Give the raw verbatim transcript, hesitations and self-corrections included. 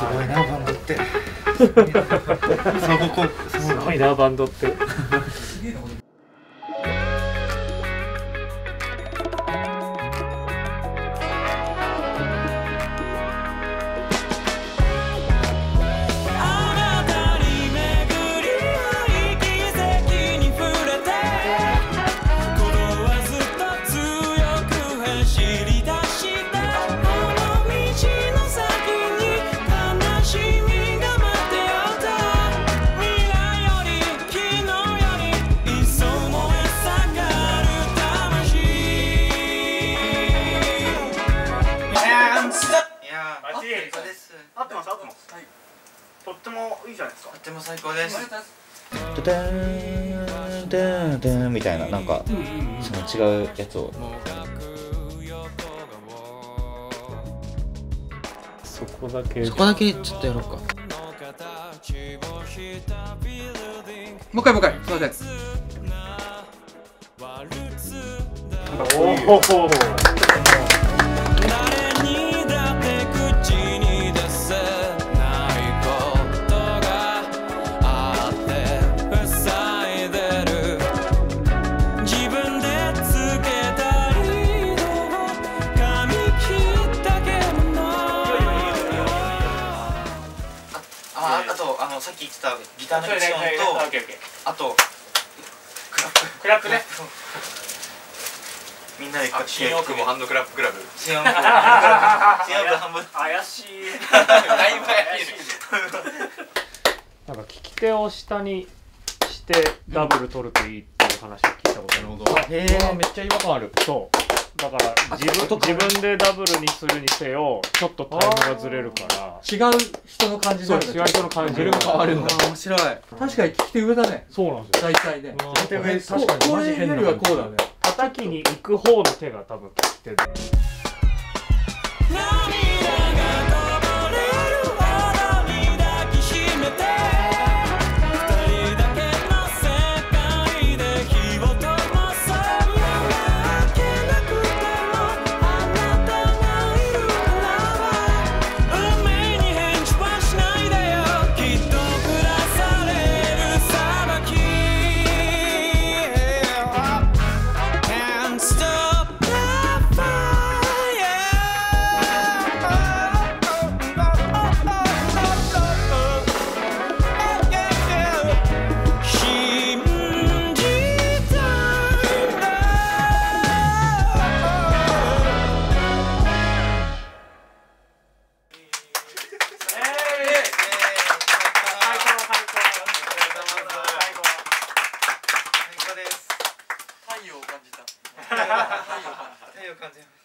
すごいなバンドって。 すごいなバンドって。 合ってます合ってます。はい。とってもいいじゃないですか。 とっても最高です。 ドゥダーンドゥンドゥンみたいななんかその違うやつを。 そこだけそこだけちょっとやろうか。もう一回もう一回。すいません。 おお。 あ、あとあのさっき言ってたギターの一音と、あとクラップね。 みんなで新大久保ハンドクラップクラブ。 新大久保半分。 怪しい。 だいぶ怪しい。 なんか利き手を下にしてダブル取るといいっていう話を聞いたことある。なるほど。 へえ、めっちゃ違和感ある。 そう。だから自分自分でダブルにするにせよちょっとタイムがずれるから違う人の感じになる。 違う人の感じが変わるんだ。 面白い。 確かに利き手上だね。 そうなんですよ。 大体ね。 利き手上確かにこれよりはこうだね。 叩きに行く方の手が多分利き手で。 太陽を感じた。太陽を感じた。